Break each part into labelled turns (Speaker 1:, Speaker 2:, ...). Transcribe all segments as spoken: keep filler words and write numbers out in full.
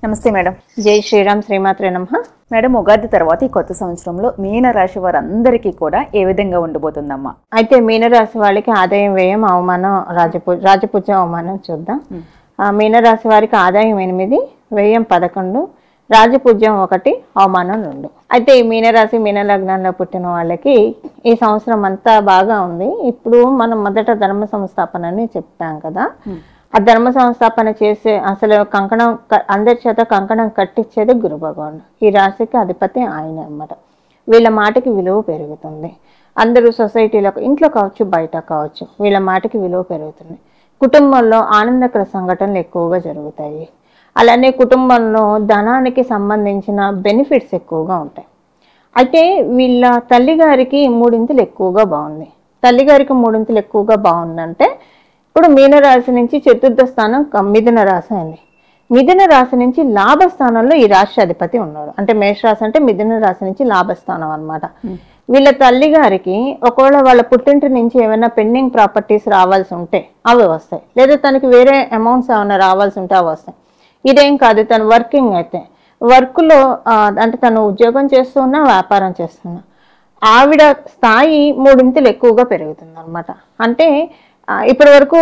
Speaker 1: నమస్తే మేడం.
Speaker 2: జై శ్రీరామ్, శ్రీమాత్రే నమః.
Speaker 1: మేడం, ఉగాది తర్వాత ఈ కొత్త సంవత్సరంలో మీనరాశి వారందరికీ కూడా ఏ విధంగా ఉండబోతుందమ్మా?
Speaker 2: అయితే మీనరాశి వాళ్ళకి ఆదాయం, వ్యయం, అవమానం, రాజపూ రాజపూజ అవమానం చూద్దాం. మీనరాశి వారికి ఆదాయం ఎనిమిది, వ్యయం పదకొండు, రాజపూజ్యం ఒకటి, అవమానం రెండు. అయితే ఈ మీనరాశి మీన లగ్నంలో పుట్టిన వాళ్ళకి ఈ సంవత్సరం అంతా బాగా ఉంది. ఇప్పుడు మనం మొదట ధర్మ సంస్థాపన అని చెప్తాం కదా, ఆ ధర్మ సంస్థాపన చేసే అసలు కంకణం అందరి చేత కంకణం కట్టించేది గురు భగవానుడు. ఈ రాశికి అధిపతి ఆయన అన్నమాట. వీళ్ళ మాటకి విలువ పెరుగుతుంది. అందరూ సొసైటీలో, ఇంట్లో కావచ్చు, బయట కావచ్చు, వీళ్ళ మాటకి విలువ పెరుగుతుంది. కుటుంబంలో ఆనందకర సంఘటనలు ఎక్కువగా జరుగుతాయి. అలానే కుటుంబంలో ధనానికి సంబంధించిన బెనిఫిట్స్ ఎక్కువగా ఉంటాయి. అయితే వీళ్ళ తల్లిగారికి మూడింతలు ఎక్కువగా బాగుంది. తల్లిగారికి మూడింతలు ఎక్కువగా బాగుందంటే ఇప్పుడు మీనరాశి నుంచి చతుర్థ స్థానం మిథున రాశి అయింది. మిథున రాశి నుంచి లాభస్థానంలో ఈ రాశి అధిపతి ఉన్నాడు. అంటే మేషరాశి అంటే మిథున రాశి నుంచి లాభస్థానం అనమాట. వీళ్ళ తల్లి గారికి ఒకవేళ వాళ్ళ పుట్టింటి నుంచి ఏమైనా పెండింగ్ ప్రాపర్టీస్ రావాల్సి ఉంటే అవి వస్తాయి, లేదా తనకి వేరే అమౌంట్స్ ఏమైనా రావాల్సి ఉంటే అవి వస్తాయి. ఇదేం కాదు, తను వర్కింగ్ అయితే వర్క్లో అంటే తను ఉద్యోగం చేస్తున్నా, వ్యాపారం చేస్తున్నా, ఆవిడ స్థాయి మూడింతలు ఎక్కువగా పెరుగుతుంది అనమాట. అంటే ఇప్పటి వరకు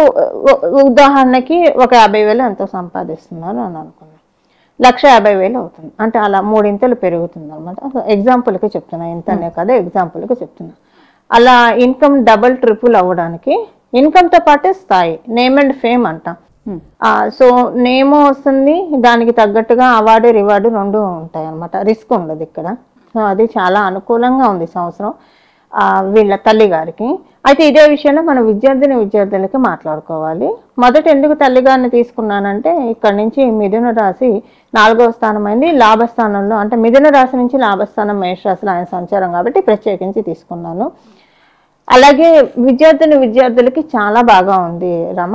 Speaker 2: ఉదాహరణకి ఒక యాభై వేలు ఎంతో సంపాదిస్తున్నారు అని అనుకున్నాను, లక్ష యాభై వేలు అవుతుంది. అంటే అలా మూడింతలు పెరుగుతుంది అనమాట. ఎగ్జాంపుల్కి చెప్తున్నా, ఇంతనే కదా, ఎగ్జాంపుల్కి చెప్తున్నా. అలా ఇన్కమ్ డబల్ ట్రిపుల్ అవ్వడానికి ఇన్కమ్తో పాటే స్థాయి, నేమ్ అండ్ ఫేమ్ అంటాం. సో నేమ్ వస్తుంది, దానికి తగ్గట్టుగా అవార్డు రివార్డు రెండు ఉంటాయి అనమాట. రిస్క్ ఉండదు ఇక్కడ. సో అది చాలా అనుకూలంగా ఉంది సంవత్సరం వీళ్ళ తల్లి గారికి. అయితే ఇదే విషయంలో మన విద్యార్థిని విద్యార్థులకి మాట్లాడుకోవాలి. మొదట ఎందుకు తల్లిగారిని తీసుకున్నానంటే ఇక్కడ నుంచి మిథున రాశి నాలుగవ స్థానం అయింది, లాభస్థానంలో అంటే మిథున రాశి నుంచి లాభస్థానం మేషరాశిలో ఆయన సంచారం కాబట్టి ప్రత్యేకించి తీసుకున్నాను. అలాగే విద్యార్థిని విద్యార్థులకి చాలా బాగా ఉంది రమ.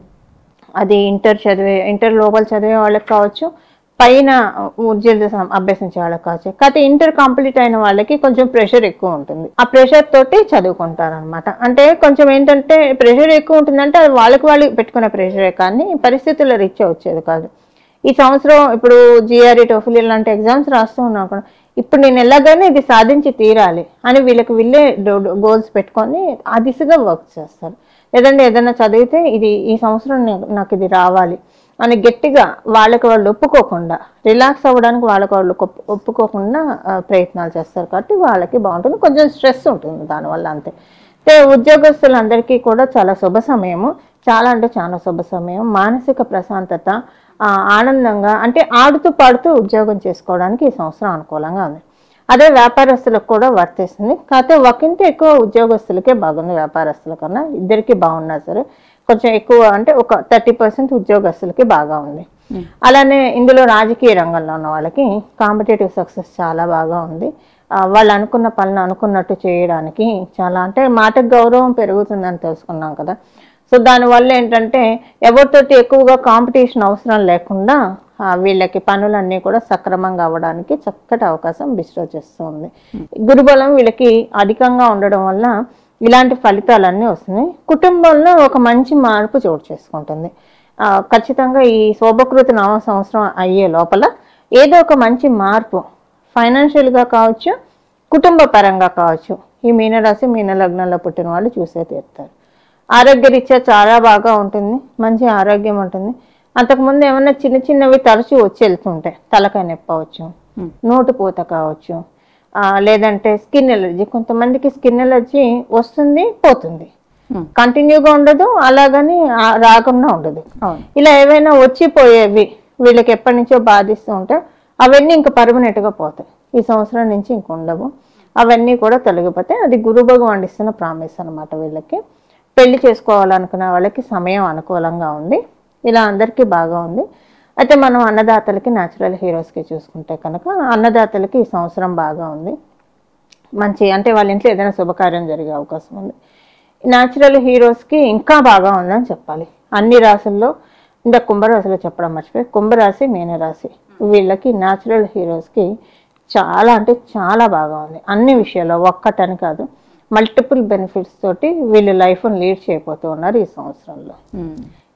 Speaker 2: అది ఇంటర్ చదివే ఇంటర్ లోపల చదివే వాళ్ళకి కావచ్చు, పైన ఉద్యోగం అభ్యసించే వాళ్ళకి కావచ్చు. కాకపోతే ఇంటర్ కంప్లీట్ అయిన వాళ్ళకి కొంచెం ప్రెషర్ ఎక్కువ ఉంటుంది. ఆ ప్రెషర్ తోటి చదువుకుంటారు అనమాట. అంటే కొంచెం ఏంటంటే ప్రెషర్ ఎక్కువ ఉంటుందంటే అది వాళ్ళకి వాళ్ళు పెట్టుకునే ప్రెషరే, కానీ పరిస్థితుల రీత్యా వచ్చేది కాదు. ఈ సంవత్సరం ఇప్పుడు జిఆర్ఈ, టోఫిల్ ఇలాంటి ఎగ్జామ్స్ రాస్తూ ఉన్నాం కూడా, ఇప్పుడు నేను ఎలాగైనా ఇది సాధించి తీరాలి అని వీళ్ళకి వీళ్ళే గోల్స్ పెట్టుకొని ఆ దిశగా వర్క్ చేస్తారు. లేదంటే ఏదైనా చదివితే ఇది ఈ సంవత్సరం నాకు ఇది రావాలి అని గట్టిగా వాళ్ళకి వాళ్ళు ఒప్పుకోకుండా, రిలాక్స్ అవ్వడానికి వాళ్ళకి వాళ్ళు ఒప్పుకోకుండా ప్రయత్నాలు చేస్తారు. కాబట్టి వాళ్ళకి బాగుంటుంది. కొంచెం స్ట్రెస్ ఉంటుంది దానివల్ల, అంతే. అయితే ఉద్యోగస్తులందరికీ కూడా చాలా శుభ సమయము, చాలా అంటే చాలా శుభ సమయం. మానసిక ప్రశాంతత, ఆనందంగా అంటే ఆడుతూ పాడుతూ ఉద్యోగం చేసుకోవడానికి ఈ సంవత్సరం అనుకూలంగా ఉంది. అదే వ్యాపారస్తులకు కూడా వర్తిస్తుంది. కాకపోతే ఒకంత ఎక్కువ ఉద్యోగస్తులకే బాగుంది, వ్యాపారస్తుల కన్నా ఇద్దరికి బాగున్నా సరే కొంచెం ఎక్కువ అంటే ఒక థర్టీ పర్సెంట్ ఉద్యోగస్తులకి బాగా ఉంది. అలానే ఇందులో రాజకీయ రంగంలో ఉన్న వాళ్ళకి కాంపిటేటివ్ సక్సెస్ చాలా బాగా ఉంది. వాళ్ళు అనుకున్న పనులు అనుకున్నట్టు చేయడానికి చాలా అంటే మాటకు గౌరవం పెరుగుతుందని తెలుసుకున్నాం కదా. సో దానివల్ల ఏంటంటే ఎవరితోటి ఎక్కువగా కాంపిటీషన్ అవసరం లేకుండా వీళ్ళకి పనులన్నీ కూడా సక్రమంగా అవ్వడానికి చక్కటి అవకాశం బిస్టో చేస్తుంది. గురుబలం వీళ్ళకి అధికంగా ఉండడం వల్ల ఇలాంటి ఫలితాలన్నీ వస్తున్నాయి. కుటుంబంలో ఒక మంచి మార్పు చోటు చేసుకుంటుంది. ఖచ్చితంగా ఈ శోభకృతి నవ సంవత్సరం అయ్యే లోపల ఏదో ఒక మంచి మార్పు ఫైనాన్షియల్గా కావచ్చు, కుటుంబ పరంగా కావచ్చు, ఈ మీనరాశి మీన లగ్నంలో పుట్టిన వాళ్ళు చూసే తీరుతారు. ఆరోగ్యరీత్యా చాలా బాగా ఉంటుంది, మంచి ఆరోగ్యం ఉంటుంది. అంతకుముందు ఏమన్నా చిన్న చిన్నవి తరచూ వచ్చి వెళ్తుంటాయి, తలకాయ నొప్పి అవచ్చు, నోటు పూత కావచ్చు, లేదంటే స్కిన్ ఎలర్జీ. కొంతమందికి స్కిన్ ఎలర్జీ వస్తుంది, పోతుంది, కంటిన్యూగా ఉండదు, అలాగని రాకుండా ఉండదు. ఇలా ఏవైనా వచ్చిపోయేవి వీళ్ళకి ఎప్పటి నుంచో బాధిస్తూ ఉంటే అవన్నీ ఇంకా పర్మనెంట్గా పోతాయి. ఈ సంవత్సరం నుంచి ఇంక ఉండవు, అవన్నీ కూడా తొలగిపోతాయి. అది గురు భగవానుడు ఇస్తున్న ప్రామిస్ అనమాట. వీళ్ళకి పెళ్లి చేసుకోవాలనుకున్న వాళ్ళకి సమయం అనుకూలంగా ఉంది. ఇలా అందరికీ బాగా ఉంది. అయితే మనం అన్నదాతలకి, న్యాచురల్ హీరోస్కి చూసుకుంటే కనుక అన్నదాతలకి ఈ సంవత్సరం బాగా ఉంది. మంచి అంటే వాళ్ళ ఇంట్లో ఏదైనా శుభకార్యం జరిగే అవకాశం ఉంది. న్యాచురల్ హీరోస్కి ఇంకా బాగా ఉందని చెప్పాలి. అన్ని రాశుల్లో ఇంకా కుంభరాశిలో చెప్పడం మర్చిపోయి, కుంభరాశి, మీనరాశి వీళ్ళకి న్యాచురల్ హీరోస్కి చాలా అంటే చాలా బాగా ఉంది. అన్ని విషయాల్లో ఒక్కటని కాదు, మల్టిపుల్ బెనిఫిట్స్ తోటి వీళ్ళు లైఫ్ని లీడ్ చేయబోతూ ఉన్నారు ఈ సంవత్సరంలో.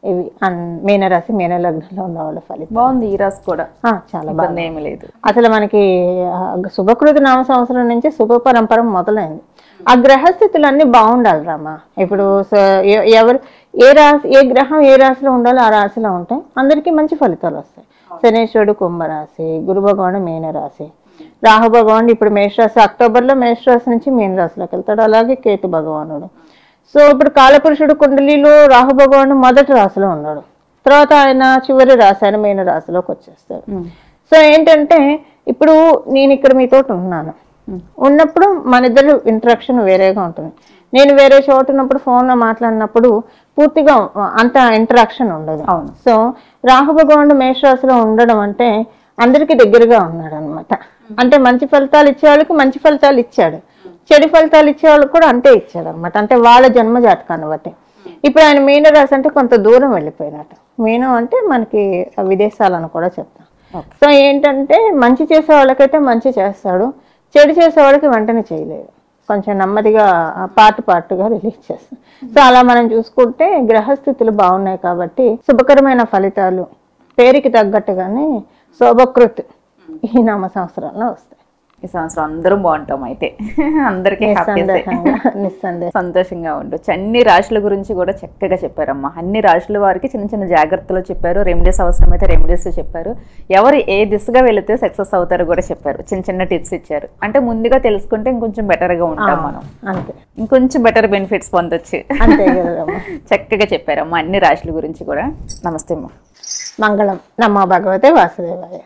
Speaker 2: ఇవి అన్ మీనరాశి మీన లగ్నంలో ఉన్న వాళ్ళ ఫలితం
Speaker 1: బాగుంది. ఈ రాశి కూడా
Speaker 2: ఆ, చాలా బాగా
Speaker 1: ఇబ్బంది ఏమీ లేదు.
Speaker 2: అసలు మనకి ఆ, శుభకృతి నామ సంవత్సరం నుంచి శుభ పరంపర మొదలైంది. ఆ గ్రహస్థితులు అన్ని బాగుండాలి రామా. ఇప్పుడు స- ఎ- ఎవరు ఏ రాశి ఏ గ్రహం ఏ రాశిలో ఉండాలో ఆ రాశిలో ఉంటాయి, అందరికీ మంచి ఫలితాలు వస్తాయి. శనేశ్వరుడు కుంభరాశి, గురు భగవానుడు మీనరాశి, రాహు భగవానుడు ఇప్పుడు మేషరాశి, అక్టోబర్లో మేషరాశి నుంచి మీనరాశిలోకి వెళ్తాడు. అలాగే కేతు భగవానుడు. సో ఇప్పుడు కాలపురుషుడు కుండలిలో రాహు భగవానుడు మొదటి రాశిలో ఉన్నాడు, తర్వాత ఆయన చివరి రాశి ఆయన మీన రాశిలోకి వచ్చేస్తాడు. సో ఏంటంటే ఇప్పుడు నేను ఇక్కడ మీతో ఉన్నాను, ఉన్నప్పుడు మన ఇద్దరు ఇంటరాక్షన్ వేరేగా ఉంటుంది. నేను వేరే చోట ఉన్నప్పుడు ఫోన్లో మాట్లాడినప్పుడు పూర్తిగా అంత ఇంటరాక్షన్ ఉండదు.
Speaker 1: అవును.
Speaker 2: సో రాహు భగవానుడు మేషరాశిలో ఉండడం అంటే అందరికీ దగ్గరగా ఉన్నాడు అనమాట. అంటే మంచి ఫలితాలు ఇచ్చే వాళ్ళకి మంచి ఫలితాలు ఇచ్చాడు, చెడు ఫలితాలు ఇచ్చే వాళ్ళకి కూడా అంతే ఇచ్చాడు అనమాట. అంటే వాళ్ళ జన్మ జాతకాన్ని బట్టి. ఇప్పుడు ఆయన మీనరాశి అంటే కొంత దూరం వెళ్ళిపోయినట్టు. మీనం అంటే మనకి విదేశాలను కూడా చెప్తాం. సో ఏంటంటే మంచి చేసే వాళ్ళకైతే మంచి చేస్తాడు, చెడు చేసే వాళ్ళకి వెంటనే చేయలేదు, కొంచెం నెమ్మదిగా పార్ట్ పార్ట్గా రిలీజ్ చేస్తాం. సో అలా మనం చూసుకుంటే గ్రహస్థితులు బాగున్నాయి కాబట్టి శుభకరమైన ఫలితాలు పేరుకి తగ్గట్టుగానే శోభకృత్ ఈ నామ సంవత్సరాల్లో వస్తాయి.
Speaker 1: ఈ సంవత్సరం అందరం బాగుంటాం అయితే. అందరికీ
Speaker 2: నిస్సందేహం
Speaker 1: సంతోషంగా ఉండొచ్చు. అన్ని రాశుల గురించి కూడా చక్కగా చెప్పారమ్మా. అన్ని రాశుల వారికి చిన్న చిన్న జాగ్రత్తలు చెప్పారు, రెమెడీస్ అవసరం అయితే రెమెడీస్ చెప్పారు, ఎవరు ఏ దిశగా వెళితే సక్సెస్ అవుతారో కూడా చెప్పారు, చిన్న చిన్న టిప్స్ ఇచ్చారు. అంటే ముందుగా తెలుసుకుంటే ఇంకొంచెం బెటర్గా ఉంటాం మనం,
Speaker 2: అంతే,
Speaker 1: ఇంకొంచెం బెటర్ బెనిఫిట్స్ పొందొచ్చు.
Speaker 2: అంతే కదా.
Speaker 1: చక్కగా చెప్పారమ్మా అన్ని రాశుల గురించి కూడా. నమస్తే అమ్మా.
Speaker 2: మంగళం. నమో భగవతే వాసుదేవాయ.